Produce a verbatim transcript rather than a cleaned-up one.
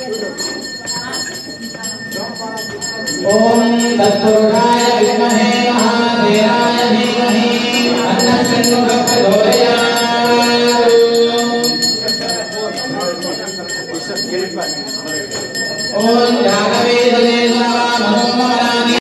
ओम तत्पुरुषाय विद्महे महादेवाय धीमहि तन्नो प्रचोदयात्। ओम जातवेदने